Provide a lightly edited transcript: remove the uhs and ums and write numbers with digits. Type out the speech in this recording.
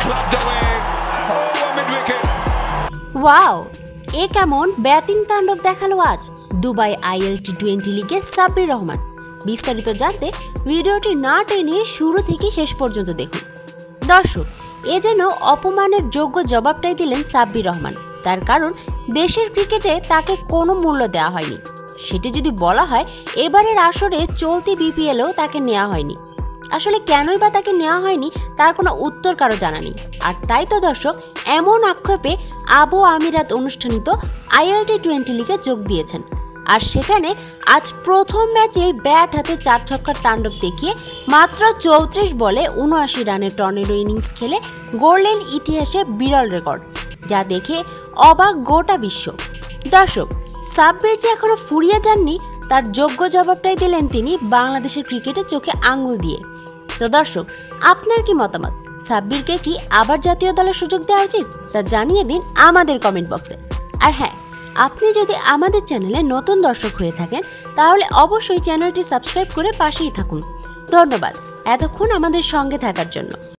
Wow, এ কেমন batting তাণ্ডব দেখালো আজ দুবাই ILT20 লিগে সাব্বির রহমান। বিস্তারিত জানতে ভিডিওটি না টেনে শুরু থেকে শেষ পর্যন্ত দেখুন। দর্শক, এ যেন অপমানের যোগ্য জবাবটাই দিলেন সাব্বির রহমান। তার কারণ দেশের ক্রিকেটে তাকে কোনো মূল্য দেওয়া হয়নি। সেটি যদি বলা হয়, এবারের আসরে চলতি BPLও তাকে নেওয়া হয়নি। আসলে কেনই বা তাকে নেওয়া হয়নি তার কোনো উত্তর কারো জানা নেই। আর তাই তো দর্শক, এমন আক্ষেপে আবু আমিরাত অনুষ্ঠানিত ILT20 লিগে যোগ দিয়েছেন। আর সেখানে আজ প্রথম ম্যাচে ব্যাট হাতে 4 ছক্কার তাণ্ডব দেখিয়ে মাত্র 34 বলে 79 রানের টর্নেডো ইনিংস খেলে গড়লেন ইতিহাসে বিরল রেকর্ড, যা দেখে অবাক গোটা বিশ্ব। দর্শক, সাব্বির যে এখনো ফুরিয়ে যাননি তার যোগ্য জবাবটাই দিলেন তিনি বাংলাদেশের ক্রিকেটে চোখে আঙ্গুল দিয়ে। তো দর্শক, আপনার কি মতামত? সাব্বিরকে কি আবার জাতীয় দলের সুযোগ দেওয়া উচিত? তা জানিয়ে দিন আমাদের কমেন্ট বক্সে। আর হ্যাঁ, আপনি যদি আমাদের চ্যানেলে নতুন দর্শক হয়ে থাকেন তাহলে অবশ্যই চ্যানেলটি সাবস্ক্রাইব করে পাশেই থাকুন। ধন্যবাদ এতক্ষণ আমাদের সঙ্গে থাকার জন্য।